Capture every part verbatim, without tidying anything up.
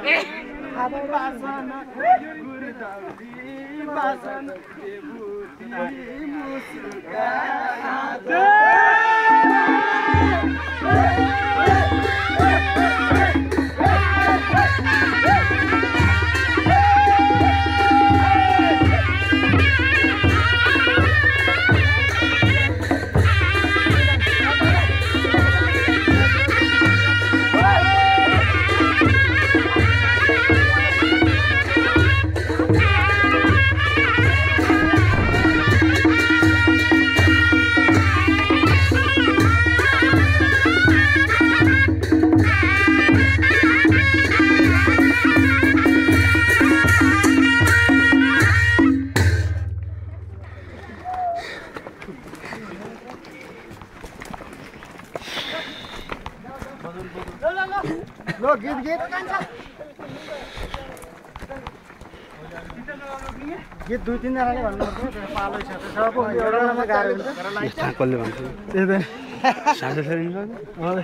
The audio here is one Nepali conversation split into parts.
Lo git git. गीत दुई तीन जनाले भन्नुपर्छ पालो छ सबको एउटा नम्बर गाह्रो हुन्छ तर लाइट कसले भन्छ त्यही त साझा छ नि हजुर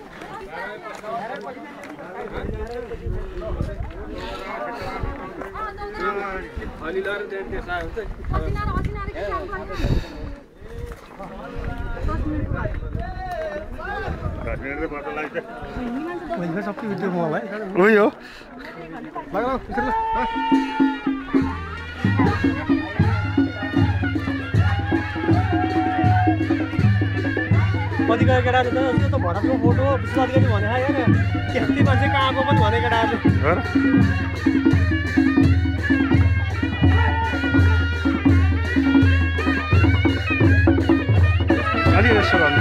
अलि लर दे दे सा हुन्छ असिनार असिनार के काम गर्छ दस मिनेट रे पत्ता लाग्छ मैले सबै भिडियो मलाई हो यो लगा लगा पिछले कति गएको केटाले त त्यो त भरतको फोटो विश्वासगरी भने यार त्यति मान्छे कहाँको पनि भने केटाले अलि यसो गर्नु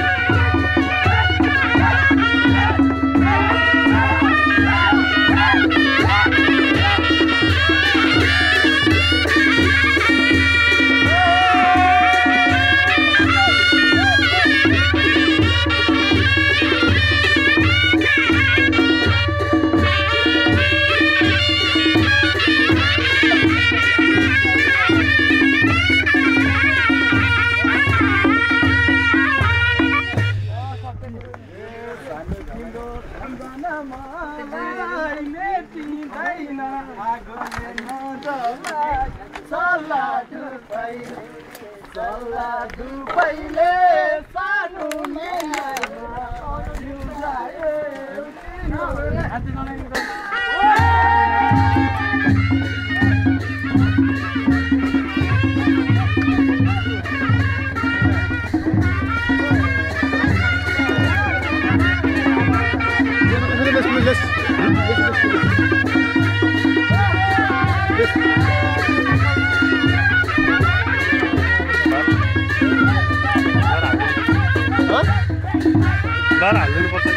बार हाल्नु पर्छ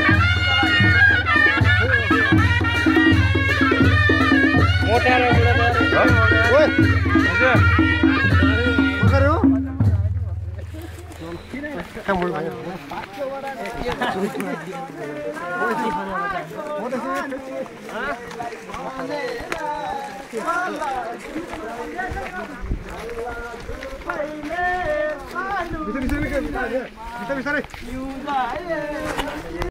मोटाएर बुढा ओए हजुर मगर हो काम बोल भाइ बिस्तारै बिस्तारै बिस्तारै